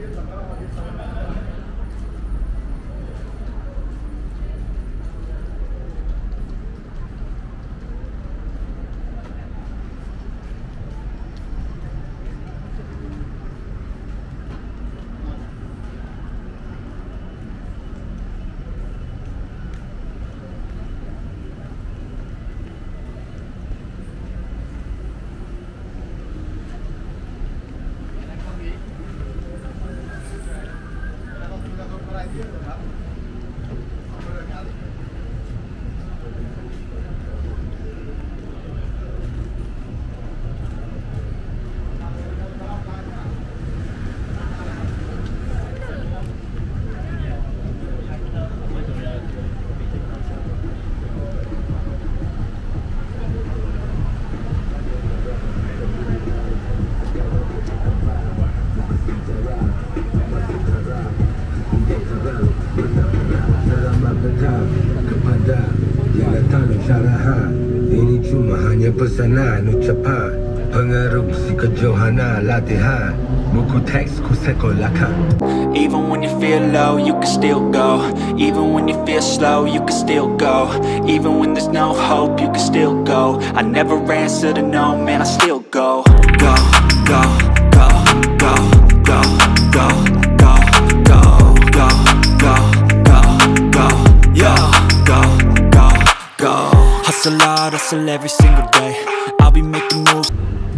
Kepada yang datang syarahan, ini cuma hanya pesanan ucapan pengaruh si kejohanan latihan buku teks ku sekolahkan. Even when you feel low, you can still go. Even when you feel slow, you can still go. Even when there's no hope, you can still go. I never answer to no, man, I still go. Go, go, go, go, go, go, go, go, go, go, go, go, yo, go, go, go. Hustle hard, hustle every single day. I'll be making moves.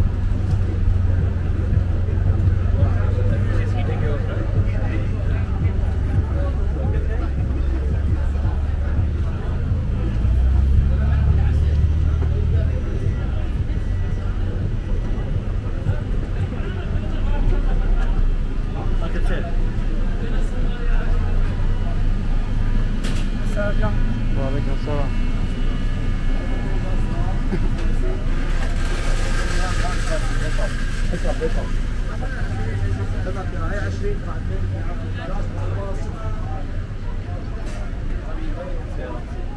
Waalaikumsalam. اسمع